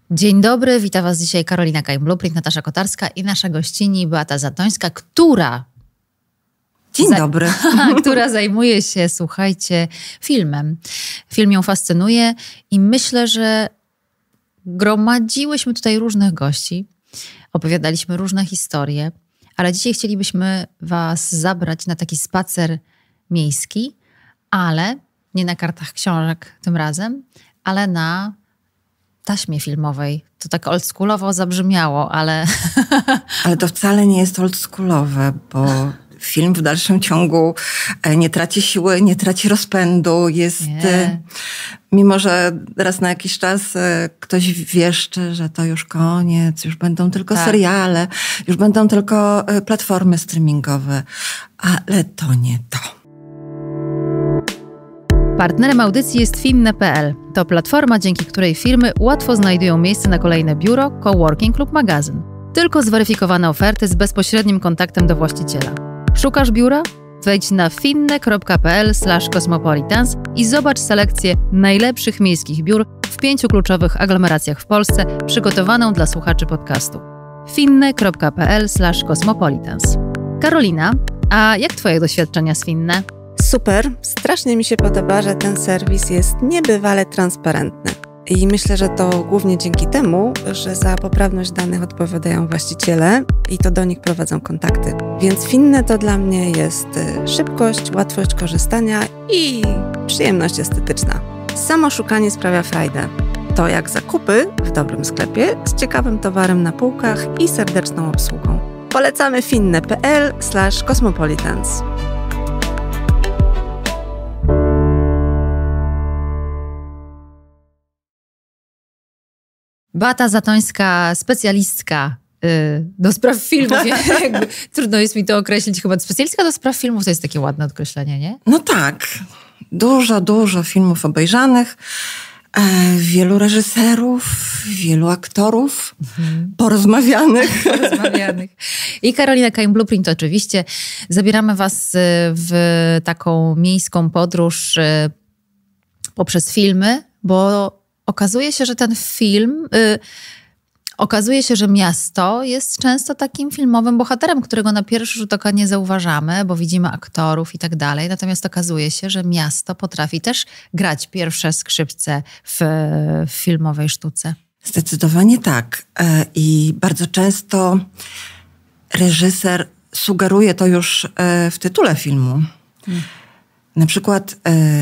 Dzień dobry, witam Was dzisiaj Karolina Kain-Blueprint, Natasza Kotarska i nasza gościni Beata Zatońska, która... Dzień dobry. która zajmuje się, słuchajcie, filmem. Film ją fascynuje i myślę, że gromadziłyśmy tutaj różnych gości, opowiadaliśmy różne historie, ale dzisiaj chcielibyśmy Was zabrać na taki spacer miejski, ale nie na kartach książek tym razem, ale na taśmie filmowej. To tak oldschoolowo zabrzmiało, ale... Ale to wcale nie jest oldschoolowe, bo film w dalszym ciągu nie traci siły, nie traci rozpędu. Jest, mimo że raz na jakiś czas ktoś wieszczy, że to już koniec, już będą tylko seriale, już będą tylko platformy streamingowe. Ale to nie to. Partnerem audycji jest Finne.pl. To platforma, dzięki której firmy łatwo znajdują miejsce na kolejne biuro, coworking lub magazyn. Tylko zweryfikowane oferty z bezpośrednim kontaktem do właściciela. Szukasz biura? Wejdź na finne.pl/cosmopolitans i zobacz selekcję najlepszych miejskich biur w 5 kluczowych aglomeracjach w Polsce, przygotowaną dla słuchaczy podcastu. finne.pl/cosmopolitans. Karolina, a jak Twoje doświadczenia z Finne? Super, strasznie mi się podoba, że ten serwis jest niebywale transparentny. I myślę, że to głównie dzięki temu, że za poprawność danych odpowiadają właściciele i to do nich prowadzą kontakty. Więc Finne to dla mnie jest szybkość, łatwość korzystania i przyjemność estetyczna. Samo szukanie sprawia frajdę. To jak zakupy w dobrym sklepie z ciekawym towarem na półkach i serdeczną obsługą. Polecamy finne.pl/cosmopolitans. Beata Zatońska, specjalistka do spraw filmów. Trudno jest mi to określić. Chyba specjalistka do spraw filmów to jest takie ładne określenie, nie? No tak. Dużo filmów obejrzanych. Wielu reżyserów, wielu aktorów porozmawianych. I Karolina Kain-Blueprint oczywiście. Zabieramy Was w taką miejską podróż poprzez filmy, bo okazuje się, że ten film, że miasto jest często takim filmowym bohaterem, którego na pierwszy rzut oka nie zauważamy, bo widzimy aktorów i tak dalej. Natomiast okazuje się, że miasto potrafi też grać pierwsze skrzypce w filmowej sztuce. Zdecydowanie tak. I bardzo często reżyser sugeruje to już w tytule filmu. Na przykład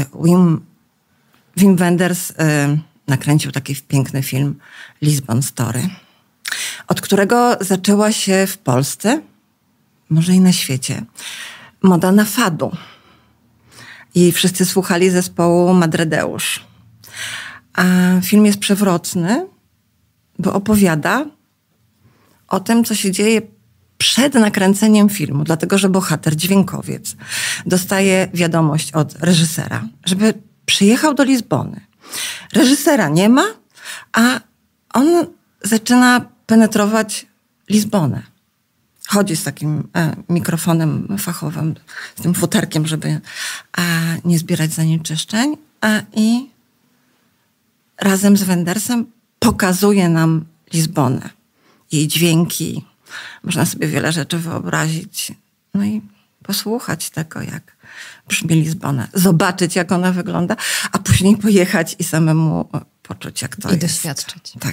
Wim Wenders nakręcił taki piękny film Lisbon Story, od którego zaczęła się w Polsce, może i na świecie, moda na fadu. I wszyscy słuchali zespołu Madredeusz. A film jest przewrotny, bo opowiada o tym, co się dzieje przed nakręceniem filmu, dlatego że bohater, dźwiękowiec, dostaje wiadomość od reżysera, żeby przyjechał do Lizbony. Reżysera nie ma, a on zaczyna penetrować Lizbonę. Chodzi z takim mikrofonem fachowym, z tym futerkiem, żeby nie zbierać zanieczyszczeń. I razem z Wendersem pokazuje nam Lizbonę. Jej dźwięki. Można sobie wiele rzeczy wyobrazić. No i posłuchać tego, jak brzmi Lizbona. Zobaczyć, jak ona wygląda, a później pojechać i samemu poczuć, jak to jest. I doświadczyć. Tak.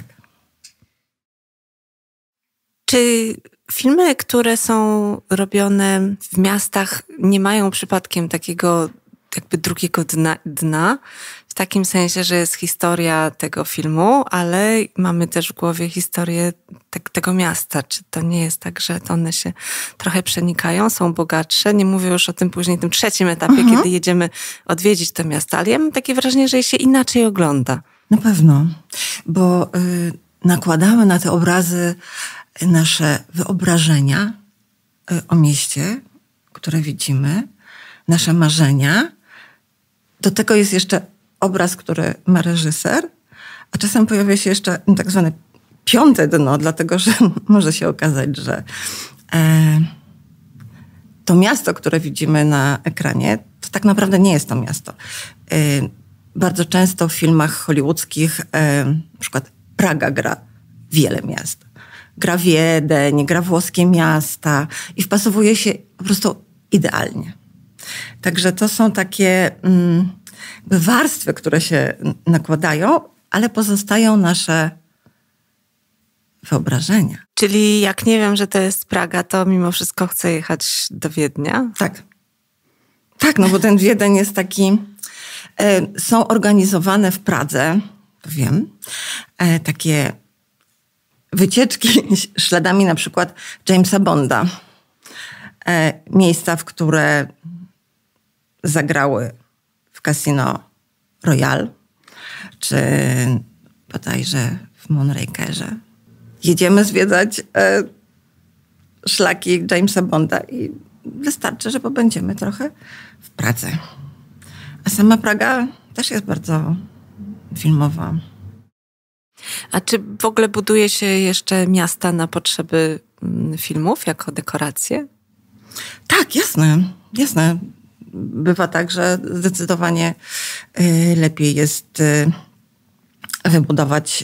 Czy filmy, które są robione w miastach, nie mają przypadkiem takiego jakby drugiego dna? W takim sensie, że jest historia tego filmu, ale mamy też w głowie historię tego miasta. Czy to nie jest tak, że one się trochę przenikają, są bogatsze? Nie mówię już o tym później, tym trzecim etapie, kiedy jedziemy odwiedzić to miasto, ale ja mam takie wrażenie, że je się inaczej ogląda. Na pewno, bo nakładamy na te obrazy nasze wyobrażenia o mieście, które widzimy, nasze marzenia. Do tego jest jeszcze obraz, który ma reżyser, a czasem pojawia się jeszcze tak zwane piąte dno, dlatego że może się okazać, że to miasto, które widzimy na ekranie, to tak naprawdę nie jest to miasto. Bardzo często w filmach hollywoodzkich, na przykład Praga gra wiele miast. Gra Wiedeń, gra włoskie miasta i wpasowuje się po prostu idealnie. Także to są takie warstwy, które się nakładają, ale pozostają nasze wyobrażenia. Czyli jak nie wiem, że to jest Praga, to mimo wszystko chcę jechać do Wiednia? Tak. Tak, no bo ten Wiedeń jest taki... Są organizowane w Pradze, wiem, takie wycieczki śladami na przykład Jamesa Bonda. Miejsca, w które zagrały w Casino Royale, czy bodajże w Moonrakerze. Jedziemy zwiedzać szlaki Jamesa Bonda i wystarczy, że pobędziemy trochę w Pradze. A sama Praga też jest bardzo filmowa. A czy w ogóle buduje się jeszcze miasta na potrzeby filmów jako dekoracje? Tak, jasne. Bywa tak, że zdecydowanie lepiej jest wybudować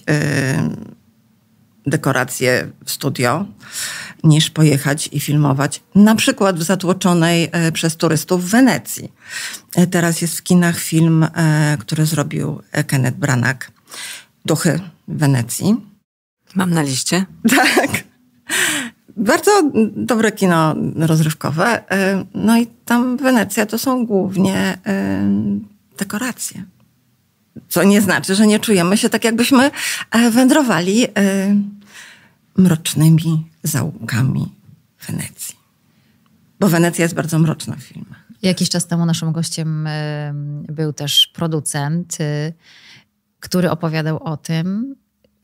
dekoracje w studio, niż pojechać i filmować. Na przykład w zatłoczonej przez turystów Wenecji. Teraz jest w kinach film, który zrobił Kenneth Branagh. Duchy Wenecji. Mam na liście. Tak. Bardzo dobre kino rozrywkowe. No i tam Wenecja to są głównie dekoracje. Co nie znaczy, że nie czujemy się tak, jakbyśmy wędrowali mrocznymi zaułkami Wenecji. Bo Wenecja jest bardzo mroczna w filmach. Jakiś czas temu naszym gościem był też producent, który opowiadał o tym,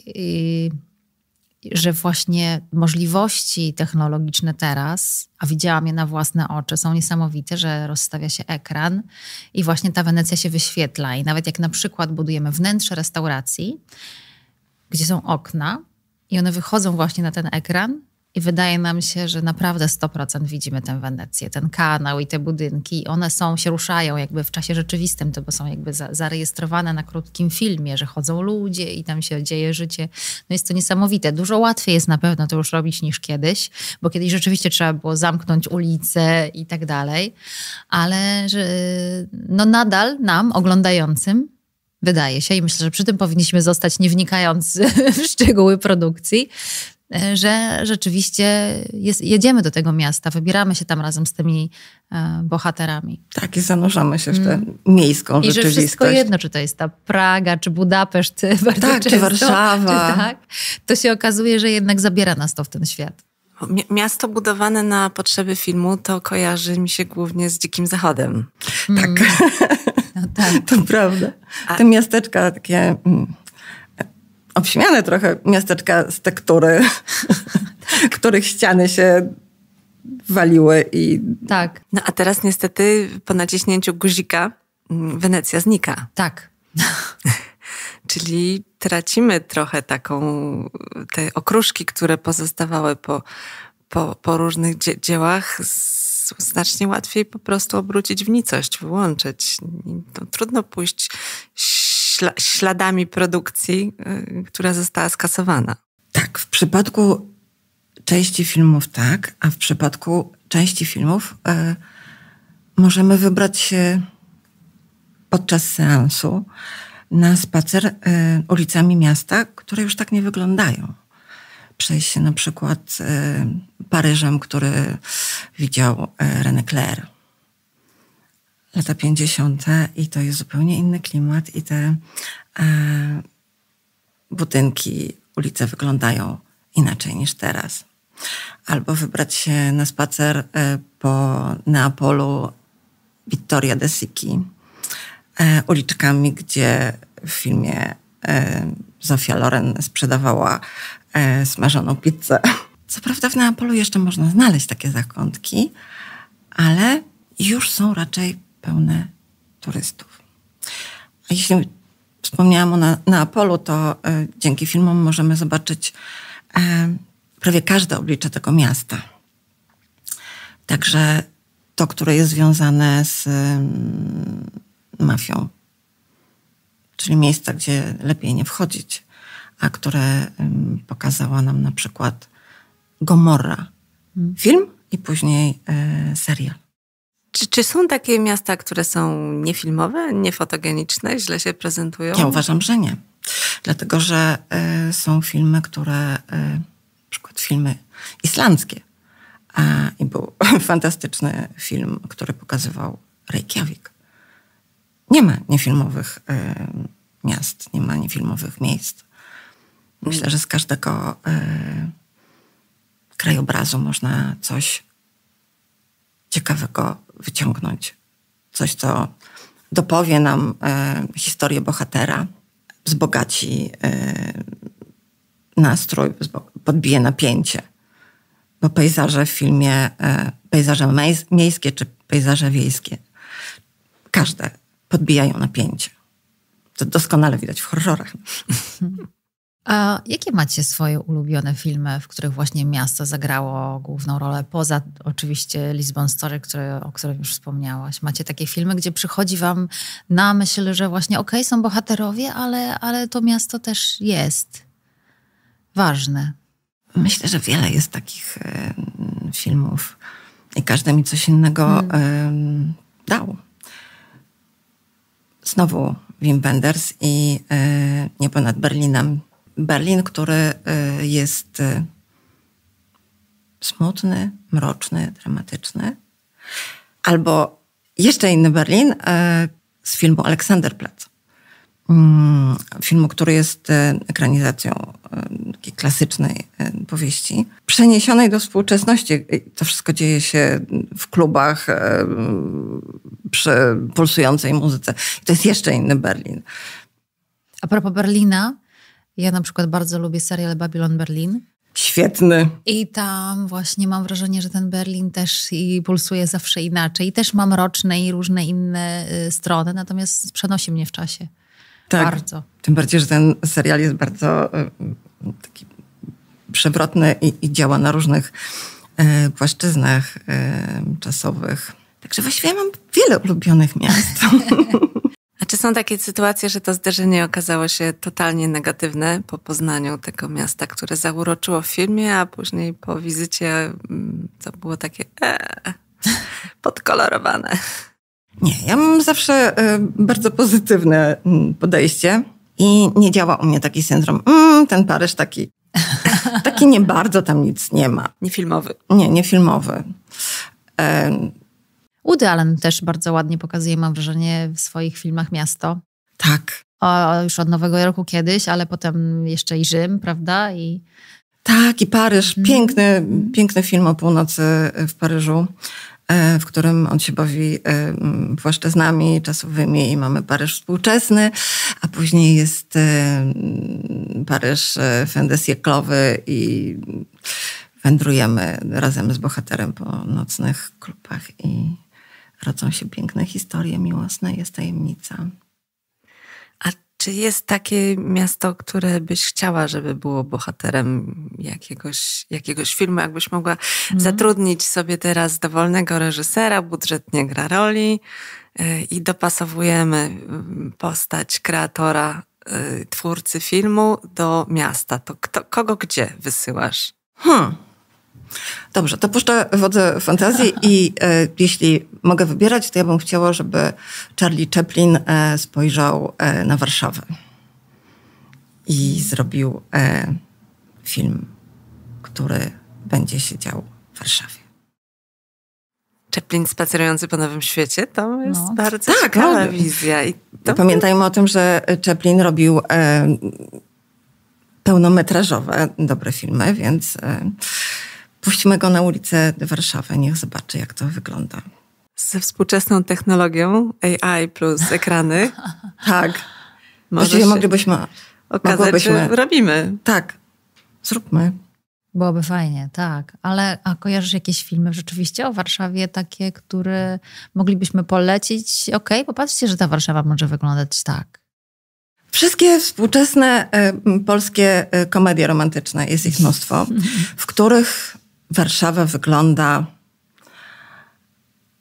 że właśnie możliwości technologiczne teraz, a widziałam je na własne oczy, są niesamowite, że rozstawia się ekran i właśnie ta Wenecja się wyświetla. I nawet jak na przykład budujemy wnętrze restauracji, gdzie są okna i one wychodzą właśnie na ten ekran i wydaje nam się, że naprawdę 100% widzimy tę Wenecję, ten kanał i te budynki. I one się ruszają jakby w czasie rzeczywistym, to bo są jakby zarejestrowane na krótkim filmie, że chodzą ludzie i tam się dzieje życie. No jest to niesamowite. Dużo łatwiej jest na pewno to już robić niż kiedyś, bo kiedyś rzeczywiście trzeba było zamknąć ulice i tak dalej. Ale że, no nadal nam, oglądającym, wydaje się, i myślę, że przy tym powinniśmy zostać, nie wnikając w szczegóły produkcji, że rzeczywiście jedziemy do tego miasta, wybieramy się tam razem z tymi bohaterami. Tak, i zanurzamy się w tę miejską rzeczywistość. I że wszystko jedno, czy to jest ta Praga, czy Budapeszt, bardzo tak, często, czy Warszawa. Tak, to się okazuje, że jednak zabiera nas to w ten świat. Miasto budowane na potrzeby filmu to kojarzy mi się głównie z Dzikim Zachodem. Tak, no tak. To prawda. Te miasteczka takie... obśmiane trochę miasteczka z tektury, których ściany się waliły i... Tak. No a teraz niestety po naciśnięciu guzika Wenecja znika. Tak. Czyli tracimy trochę te okruszki, które pozostawały po różnych dziełach. Znacznie łatwiej po prostu obrócić w nicość, wyłączyć. To trudno pójść śladami produkcji, która została skasowana. Tak, w przypadku części filmów tak, a w przypadku części filmów możemy wybrać się podczas seansu na spacer ulicami miasta, które już tak nie wyglądają. Przejść się na przykład Paryżem, który widział René Clair. Lata 50. i to jest zupełnie inny klimat i te budynki, ulice wyglądają inaczej niż teraz. Albo wybrać się na spacer po Neapolu Vittoria de Sicchi, uliczkami, gdzie w filmie Zofia Loren sprzedawała smażoną pizzę. Co prawda w Neapolu jeszcze można znaleźć takie zakątki, ale już są raczej pełne turystów. A jeśli wspomniałam o Neapolu, to dzięki filmom możemy zobaczyć prawie każde oblicze tego miasta. Także to, które jest związane z mafią, czyli miejsca, gdzie lepiej nie wchodzić, a które pokazała nam na przykład Gomorra. Film i później serial. Czy są takie miasta, które są niefilmowe, niefotogeniczne, źle się prezentują? Ja uważam, że nie. Dlatego, że są filmy, które, na przykład filmy islandzkie. I był fantastyczny film, który pokazywał Reykjavik. Nie ma niefilmowych miast, nie ma niefilmowych miejsc. Myślę, że z każdego krajobrazu można coś ciekawego wyciągnąć. Coś, co dopowie nam historię bohatera, wzbogaci nastrój, podbije napięcie. Bo pejzaże w filmie, pejzaże miejskie czy pejzaże wiejskie, każde podbijają napięcie. To doskonale widać w horrorach. A jakie macie swoje ulubione filmy, w których właśnie miasto zagrało główną rolę? Poza oczywiście Lisbon Story, o którym już wspomniałaś. Macie takie filmy, gdzie przychodzi wam na myśl, że właśnie są bohaterowie, ale to miasto też jest ważne. Myślę, że wiele jest takich filmów i każdy mi coś innego dał. Znowu Wim Wenders i Niebo nad Berlinem. Berlin, który jest smutny, mroczny, dramatyczny. Albo jeszcze inny Berlin z filmu Alexanderplatz. Filmu, który jest ekranizacją takiej klasycznej powieści, przeniesionej do współczesności. To wszystko dzieje się w klubach, przy pulsującej muzyce. To jest jeszcze inny Berlin. A propos Berlina, ja na przykład bardzo lubię serial Babylon Berlin. Świetny. I tam właśnie mam wrażenie, że ten Berlin też i pulsuje zawsze inaczej. I też ma mroczne i różne inne strony, natomiast przenosi mnie w czasie. Tak. Bardzo. Tym bardziej, że ten serial jest bardzo taki przewrotny i działa na różnych płaszczyznach czasowych. Także właściwie mam wiele ulubionych miast. A czy są takie sytuacje, że to zderzenie okazało się totalnie negatywne po poznaniu tego miasta, które zauroczyło w filmie, a później po wizycie to było takie podkolorowane? Nie, ja mam zawsze bardzo pozytywne podejście i nie działa u mnie taki syndrom, ten Paryż taki nie bardzo, tam nic nie ma. Niefilmowy. Nie filmowy. Woody Allen też bardzo ładnie pokazuje, mam wrażenie, w swoich filmach miasto. Tak. Już od Nowego Jorku kiedyś, ale potem jeszcze i Rzym, prawda? Tak, i Paryż. Piękny film o północy w Paryżu, w którym on się bawi płaszczyznami czasowymi i mamy Paryż współczesny, a później jest Paryż fin de siècle'owy i wędrujemy razem z bohaterem po nocnych klubach i rodzą się piękne historie miłosne, jest tajemnica. A czy jest takie miasto, które byś chciała, żeby było bohaterem jakiegoś filmu? Jakbyś mogła zatrudnić sobie teraz dowolnego reżysera, budżet nie gra roli i dopasowujemy postać kreatora, twórcy filmu do miasta. To kogo gdzie wysyłasz? Dobrze, to puszczę wodze fantazji i jeśli mogę wybierać, to ja bym chciała, żeby Charlie Chaplin spojrzał na Warszawę i zrobił film, który będzie się dział w Warszawie. Chaplin spacerujący po Nowym Świecie, to jest bardzo ciekawa wizja. I pamiętajmy o tym, że Chaplin robił pełnometrażowe, dobre filmy, więc puśćmy go na ulicę Warszawy, niech zobaczy, jak to wygląda. Ze współczesną technologią AI plus ekrany. Tak. Właściwie moglibyśmy robimy. Tak, zróbmy. Byłoby fajnie, tak. A kojarzysz jakieś filmy rzeczywiście o Warszawie, takie, które moglibyśmy polecić? Popatrzcie, że ta Warszawa może wyglądać tak. Wszystkie współczesne polskie komedie romantyczne, jest ich mnóstwo, w których Warszawa wygląda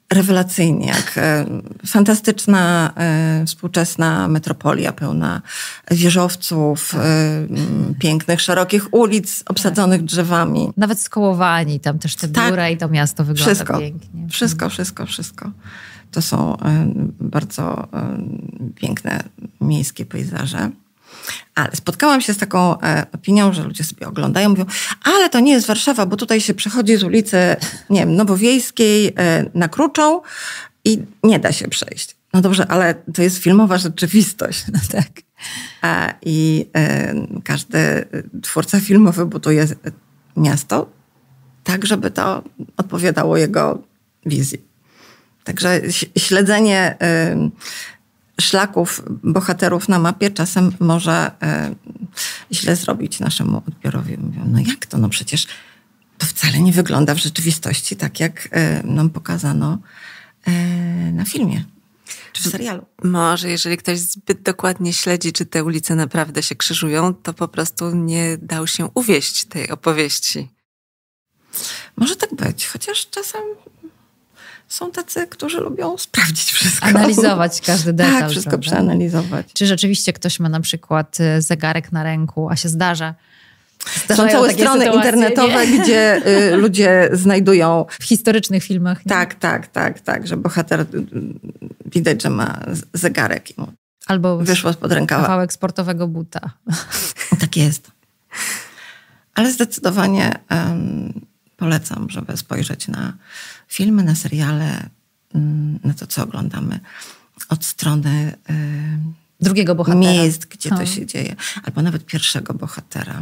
rewelacyjnie, jak fantastyczna, współczesna metropolia pełna wieżowców, pięknych, szerokich ulic obsadzonych drzewami. Nawet skołowani, tam też te biura i to miasto wygląda pięknie. Wszystko. To są bardzo piękne miejskie pejzaże. Ale spotkałam się z taką opinią, że ludzie sobie oglądają, mówią, ale to nie jest Warszawa, bo tutaj się przechodzi z ulicy, nie wiem, Nowowiejskiej na Kruczą i nie da się przejść. No dobrze, ale to jest filmowa rzeczywistość. No tak. I każdy twórca filmowy buduje miasto tak, żeby to odpowiadało jego wizji. Także śledzenie szlaków bohaterów na mapie czasem może źle zrobić naszemu odbiorowi. Mówią, no jak to? No przecież to wcale nie wygląda w rzeczywistości tak, jak nam pokazano na filmie czy w serialu. Może jeżeli ktoś zbyt dokładnie śledzi, czy te ulice naprawdę się krzyżują, to po prostu nie dał się uwieść tej opowieści. Może tak być, chociaż czasem są tacy, którzy lubią sprawdzić wszystko. Analizować każdy detal. Tak, wszystko prawda? przeanalizować. Czy rzeczywiście ktoś ma na przykład zegarek na ręku, a się zdarza. Są całe strony internetowe, gdzie ludzie znajdują... W historycznych filmach. Nie? Tak, że bohater widać, że ma zegarek i mu albo wyszło spod rękawa. Kawałek sportowego buta. Tak jest. Ale zdecydowanie polecam, żeby spojrzeć na filmy, na seriale, na to, co oglądamy od strony drugiego bohatera. Miejsc, gdzie to się dzieje. Albo nawet pierwszego bohatera.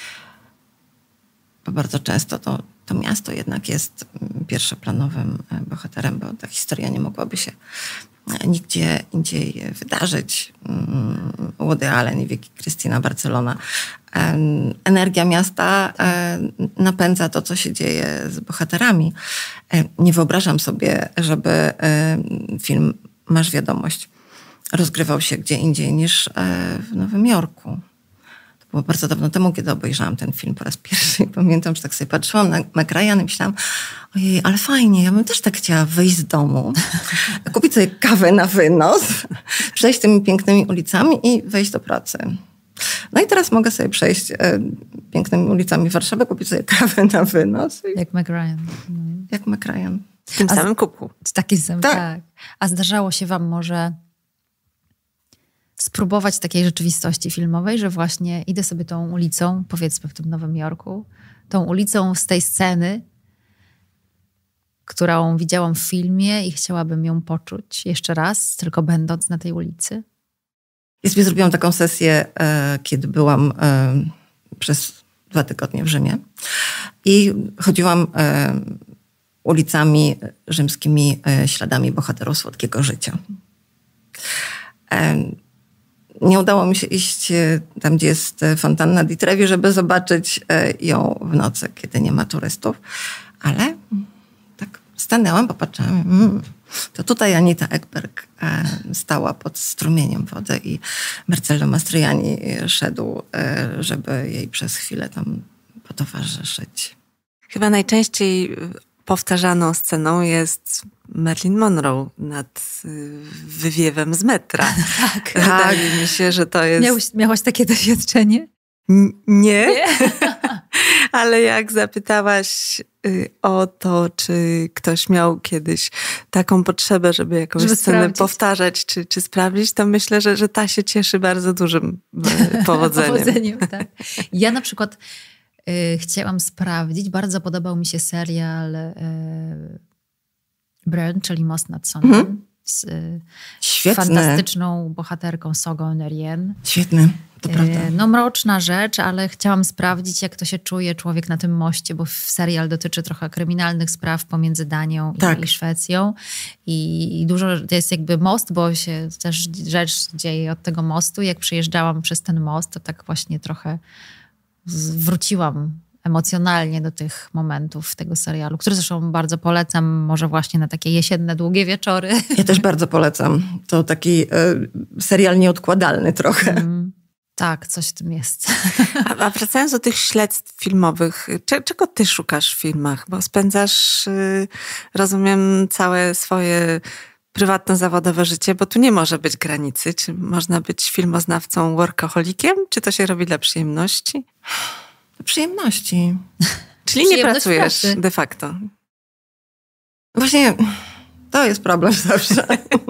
Bo bardzo często to miasto jednak jest pierwszoplanowym bohaterem, bo ta historia nie mogłaby się nigdzie indziej wydarzyć. Woody Allen i Vicky Cristina, Barcelona. Energia miasta napędza to, co się dzieje z bohaterami. Nie wyobrażam sobie, żeby film Masz wiadomość rozgrywał się gdzie indziej niż w Nowym Jorku. To było bardzo dawno temu, kiedy obejrzałam ten film po raz pierwszy. Pamiętam, że tak sobie patrzyłam na Meg Ryan i myślałam, ojej, ale fajnie, ja bym też tak chciała wyjść z domu, kupić sobie kawę na wynos, przejść tymi pięknymi ulicami i wejść do pracy. No i teraz mogę sobie przejść pięknymi ulicami Warszawy, kupić sobie kawę na wynos. Jak Meg Ryan. Jak Meg Ryan. W tym samym kubku. Takim samym, tak. A zdarzało się wam może spróbować takiej rzeczywistości filmowej, że właśnie idę sobie tą ulicą, powiedzmy w tym Nowym Jorku, tą ulicą z tej sceny, którą widziałam w filmie i chciałabym ją poczuć jeszcze raz, tylko będąc na tej ulicy? Ja sobie zrobiłam taką sesję, kiedy byłam przez 2 tygodnie w Rzymie i chodziłam ulicami rzymskimi, śladami bohaterów Słodkiego Życia. Nie udało mi się iść tam, gdzie jest fontanna di Trevi, żeby zobaczyć ją w nocy, kiedy nie ma turystów, ale tak stanęłam, popatrzyłam, to tutaj Anita Ekberg stała pod strumieniem wody i Marcello Mastroianni szedł, żeby jej przez chwilę tam potowarzyszyć. Chyba najczęściej powtarzaną sceną jest Marilyn Monroe nad wywiewem z metra. Tak. Wydaje mi się, że to jest... Miałaś takie doświadczenie? Nie. Ale jak zapytałaś o to, czy ktoś miał kiedyś taką potrzebę, żeby jakąś scenę sprawdzić, powtarzać, czy sprawdzić, to myślę, że ta się cieszy bardzo dużym powodzeniem. Tak. Ja na przykład chciałam sprawdzić, bardzo podobał mi się serial Burn, czyli Most nad Sądem, z fantastyczną bohaterką Sogą Nerien. Świetny. To prawda. No mroczna rzecz, ale chciałam sprawdzić, jak to się czuje człowiek na tym moście, bo serial dotyczy trochę kryminalnych spraw pomiędzy Danią i Szwecją. I dużo to jest jakby most, bo się też rzecz dzieje od tego mostu. Jak przyjeżdżałam przez ten most, to tak właśnie trochę wróciłam emocjonalnie do tych momentów tego serialu, który zresztą bardzo polecam, może właśnie na takie jesienne, długie wieczory. Ja też bardzo polecam. To taki serial nieodkładalny trochę. Tak, coś w tym jest. A wracając do tych śledztw filmowych, czego ty szukasz w filmach? Bo spędzasz, rozumiem, całe swoje prywatno-zawodowe życie, bo tu nie może być granicy. Czy można być filmoznawcą workaholikiem? Czy to się robi dla przyjemności? Przyjemności. Czyli nie pracujesz de facto. Właśnie to jest problem zawsze.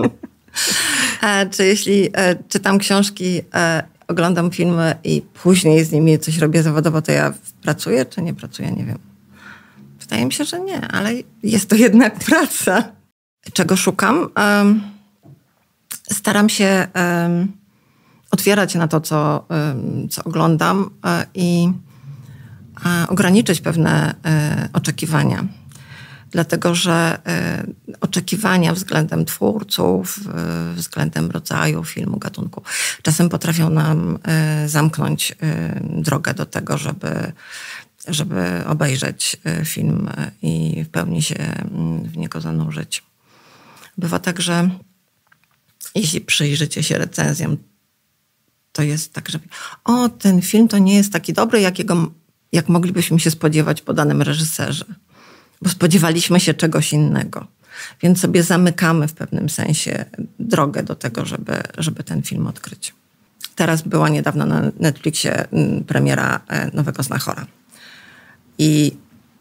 Czy jeśli czytam książki, oglądam filmy i później z nimi coś robię zawodowo, to ja pracuję czy nie pracuję? Nie wiem. Wydaje mi się, że nie, ale jest to jednak praca. Czego szukam? Staram się otwierać na to, co oglądam i ograniczyć pewne oczekiwania. Dlatego, że oczekiwania względem twórców, względem rodzaju filmu, gatunku, czasem potrafią nam zamknąć drogę do tego, żeby obejrzeć film i w pełni się w niego zanurzyć. Bywa tak, że jeśli przyjrzycie się recenzjom, to jest tak, że ten film to nie jest taki dobry, jak moglibyśmy się spodziewać po danym reżyserze. Bo spodziewaliśmy się czegoś innego. Więc sobie zamykamy w pewnym sensie drogę do tego, żeby ten film odkryć. Teraz była niedawno na Netflixie premiera nowego Znachora. I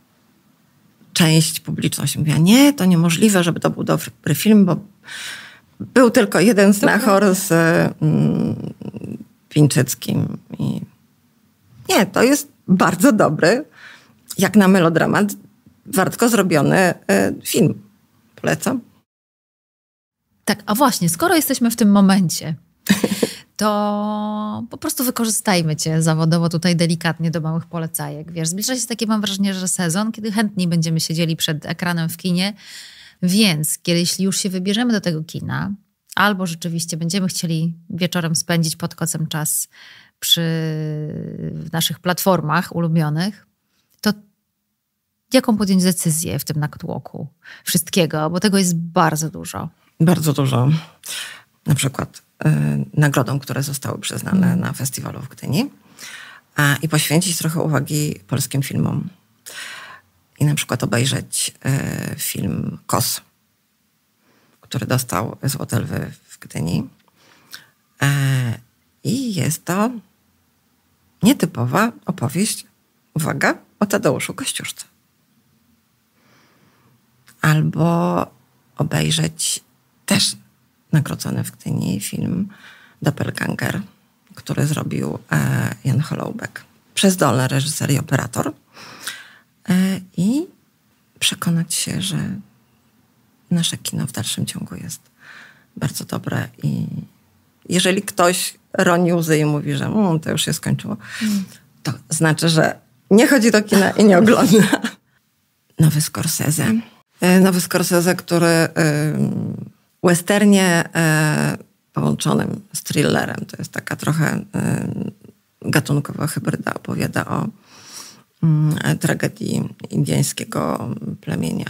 część publiczności mówiła, nie, to niemożliwe, żeby to był dobry film, bo był tylko jeden Znachor z Pińczyckim. I nie, to jest bardzo dobry, jak na melodramat, wartko zrobiony film. Polecam. Tak, a właśnie, skoro jesteśmy w tym momencie, to po prostu wykorzystajmy cię zawodowo tutaj delikatnie do małych polecajek. Wiesz, zbliża się takie, mam wrażenie, że sezon, kiedy chętniej będziemy siedzieli przed ekranem w kinie, więc jeśli już się wybierzemy do tego kina, albo rzeczywiście będziemy chcieli wieczorem spędzić pod kocem czas w naszych platformach ulubionych, to jaką podjąć decyzję w tym natłoku wszystkiego? Bo tego jest bardzo dużo. Bardzo dużo. Na przykład nagrodą, które zostały przyznane na festiwalu w Gdyni i poświęcić trochę uwagi polskim filmom. I na przykład obejrzeć film KOS, który dostał Złote Lwy w Gdyni. I jest to nietypowa opowieść, uwaga, o Tadeuszu Kościuszce. Albo obejrzeć też nagrodzony w Gdyni film Doppelganger, który zrobił Jan Holoubek. Przezdolny reżyser i operator. I przekonać się, że nasze kino w dalszym ciągu jest bardzo dobre i jeżeli ktoś roni łzy i mówi, że to już się skończyło, to znaczy, że nie chodzi do kina i nie ogląda. Nowy Scorsese, który westernie połączonym z thrillerem, to jest taka trochę gatunkowa hybryda, opowiada o tragedii indyjskiego plemienia,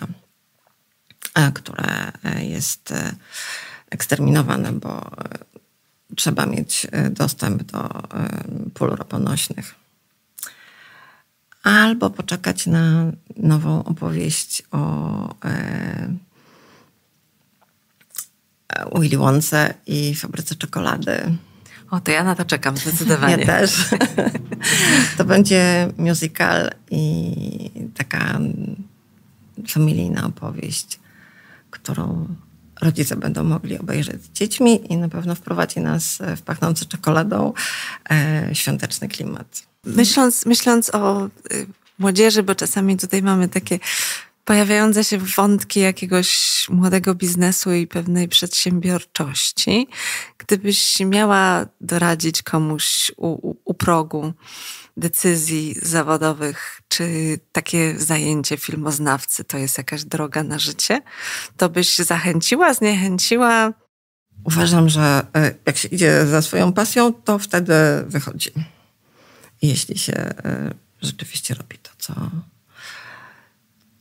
które jest eksterminowane, bo trzeba mieć dostęp do pól roponośnych. Albo poczekać na nową opowieść o Willy Wonce i fabryce czekolady. O, to ja na to czekam zdecydowanie. Ja też. To będzie musical i taka familijna opowieść, którą rodzice będą mogli obejrzeć z dziećmi i na pewno wprowadzi nas w pachnący czekoladą świąteczny klimat. Myśląc o młodzieży, bo czasami tutaj mamy takie pojawiające się wątki jakiegoś młodego biznesu i pewnej przedsiębiorczości. Gdybyś miała doradzić komuś u progu decyzji zawodowych, czy takie zajęcie filmoznawcy to jest jakaś droga na życie, to byś zachęciła, zniechęciła? Uważam, że jak się idzie za swoją pasją, to wtedy wychodzi. Jeśli się rzeczywiście robi to,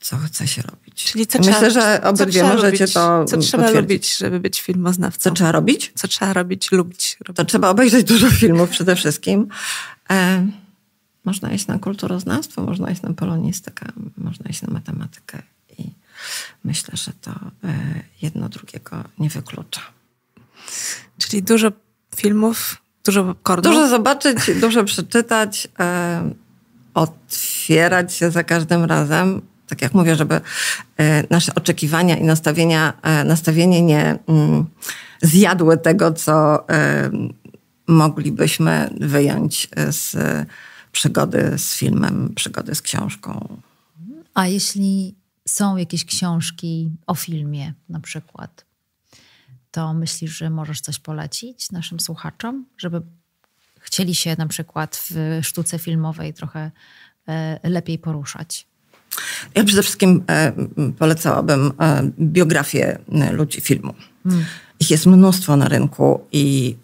co chce się robić. Czyli Myślę, że obydwie możecie to Co trzeba potwierdzić. lubić, żeby być filmoznawcą? Co trzeba robić? Co trzeba robić, lubić. To trzeba obejrzeć dużo filmów przede wszystkim. Można iść na kulturoznawstwo, można iść na polonistykę, można iść na matematykę i myślę, że to jedno drugiego nie wyklucza. Czyli dużo filmów, dużo popcornu? Dużo zobaczyć, dużo przeczytać, otwierać się za każdym razem. Tak jak mówię, żeby nasze oczekiwania i nastawienie nie zjadły tego, co moglibyśmy wyjąć z przygody z filmem, przygody z książką. A jeśli są jakieś książki o filmie na przykład, to myślisz, że możesz coś polecić naszym słuchaczom, żeby chcieli się na przykład w sztuce filmowej trochę lepiej poruszać? Ja przede wszystkim polecałabym biografię ludzi filmu. Ich jest mnóstwo na rynku i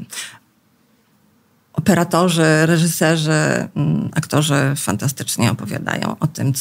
operatorzy, reżyserzy, aktorzy fantastycznie opowiadają o tym,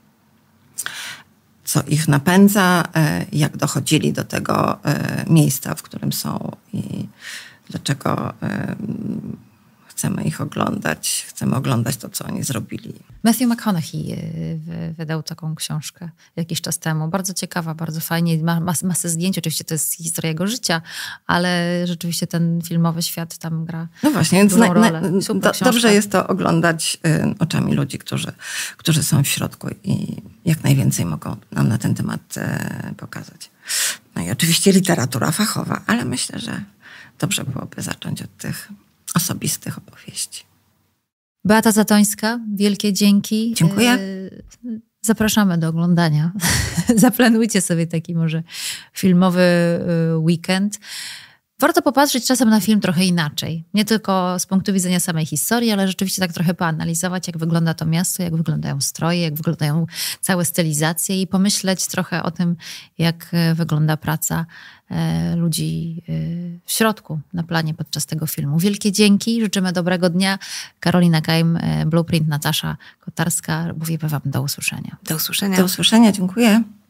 co ich napędza, jak dochodzili do tego miejsca, w którym są i dlaczego chcemy ich oglądać, chcemy oglądać to, co oni zrobili. Matthew McConaughey wydał taką książkę jakiś czas temu. Bardzo ciekawa, bardzo fajnie. Ma masę zdjęć. Oczywiście to jest historia jego życia, ale rzeczywiście ten filmowy świat tam gra dużą rolę. Dobrze jest to oglądać oczami ludzi, którzy są w środku i jak najwięcej mogą nam na ten temat pokazać. No i oczywiście literatura fachowa, ale myślę, że dobrze byłoby zacząć od tych osobistych opowieści. Beata Zatońska, wielkie dzięki. Dziękuję. Zapraszamy do oglądania. Zaplanujcie sobie taki może filmowy weekend. Warto popatrzeć czasem na film trochę inaczej. Nie tylko z punktu widzenia samej historii, ale rzeczywiście tak trochę poanalizować, jak wygląda to miasto, jak wyglądają stroje, jak wyglądają całe stylizacje i pomyśleć trochę o tym, jak wygląda praca ludzi w środku, na planie podczas tego filmu. Wielkie dzięki, życzymy dobrego dnia. Karolina Kajm, Blueprint, Natasza Kotarska. Mówimy wam do usłyszenia. Do usłyszenia. Do usłyszenia, dziękuję.